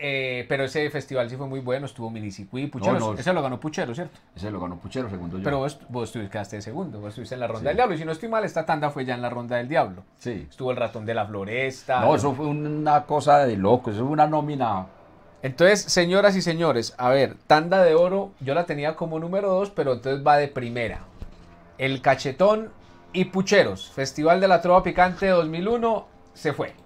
Pero ese festival sí fue muy bueno, estuvo Minicicui, Pucheros. No, Ese lo ganó Puchero, ¿cierto? ese lo ganó Puchero, segundo yo. Pero vos quedaste de segundo, vos estuviste en la ronda Sí. del diablo. Y si no estoy mal, esta tanda fue ya en la ronda del diablo. Sí. Estuvo el ratón de la floresta. No, eso fue una cosa de loco, eso fue una nómina. Entonces, señoras y señores, a ver, tanda de oro, yo la tenía como número 2, pero entonces va de primera. El Cachetón y Pucheros, Festival de la Trova Picante 2001, se fue.